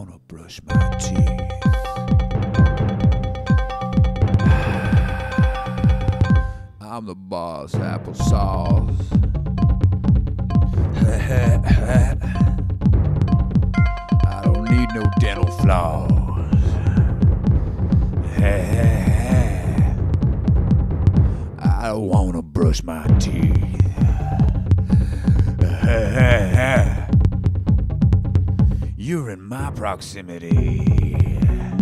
wanna brush my teeth. I'm the boss, applesauce. I don't need no dental floss. I don't wanna brush my teeth. You're in my proximity.